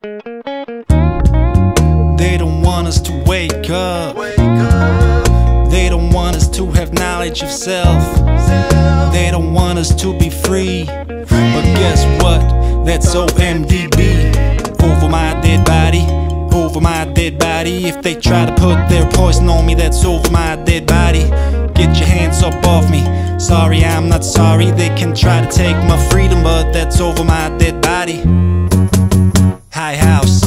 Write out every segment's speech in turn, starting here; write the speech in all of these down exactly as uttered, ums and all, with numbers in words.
They don't want us to wake up. They don't want us to have knowledge of self. They don't want us to be free. But guess what? That's O M D B. Over my dead body, over my dead body. If they try to put their poison on me, that's over my dead body. Get your hands up off me. Sorry, I'm not sorry. They can try to take my freedom, but that's over my dead body. High house.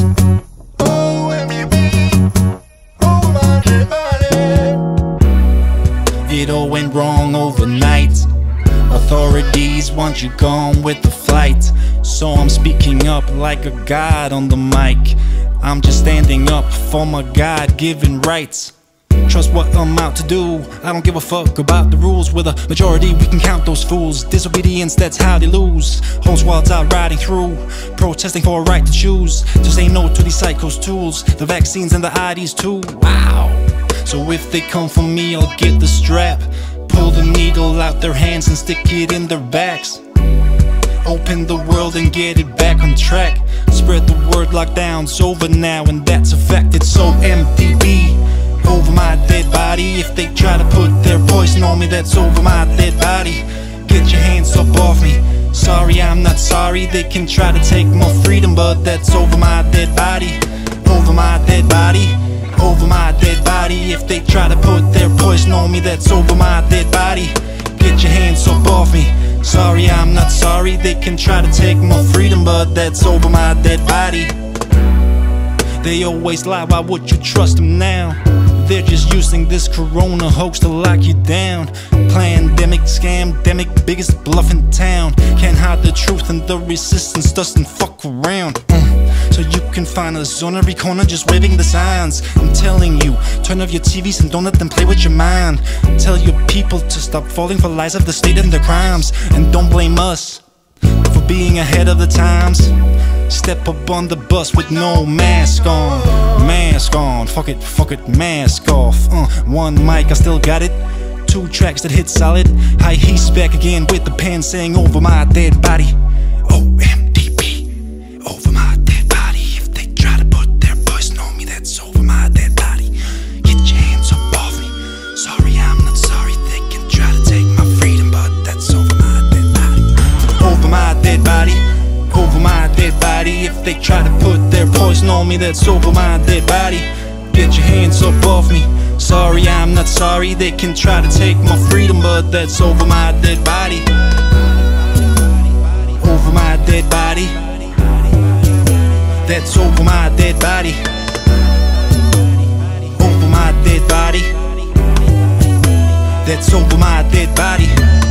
O M D B, over my dead body. It all went wrong overnight. Authorities want you gone with the flight. So I'm speaking up like a god on the mic. I'm just standing up for my God-given rights. Trust what I'm out to do. I don't give a fuck about the rules. With a majority we can count those fools. Disobedience, that's how they lose. Whole squads out riding through, protesting for a right to choose. To say no to these psychos tools, the vaccines and the I Ds too. Wow. So if they come for me, I'll get the strap. Pull the needle out their hands and stick it in their backs. Open the world and get it back on track. Spread the word, lockdown's over now, and that's a fact. It's O M D B, over my dead body. If they try to put their poison on me, that's over my dead body. Get your hands up off me. Sorry, I'm not sorry. They can try to take my freedom, but that's over my dead body. Over my dead body, over my dead body. If they try to put their poison on me, that's over my dead body. Get your hands up off me. Sorry, I'm not sorry. They can try to take my freedom, but that's over my dead body. They always lie, why would you trust them now? They're just using this corona hoax to lock you down. Pandemic, scamdemic, biggest bluff in town. Can't hide the truth and the resistance doesn't fuck around. mm. So you can find us on every corner just waving the signs. I'm telling you, turn off your T Vs and don't let them play with your mind. Tell your people to stop falling for lies of the state and their crimes. And don't blame us for being ahead of the times. Step up on the bus with no mask on. Mask on, fuck it, fuck it, mask off. uh, One mic, I still got it. Two tracks that hit solid. High he's back again with the pen saying over my dead body. O M D B, over my dead body. If they try to put their poison on me, that's over my dead body. Get your hands up off me. Sorry, I'm not sorry. They can try to take my freedom, but that's over my dead body. Over my dead body, over my dead body. If they try to put their poison on me, that's over my dead body. Get your hands up off me. Sorry, I'm not sorry. They can try to take my freedom, but that's over my dead body. Over my dead body. That's over my dead body. Over my dead body. That's over my dead body.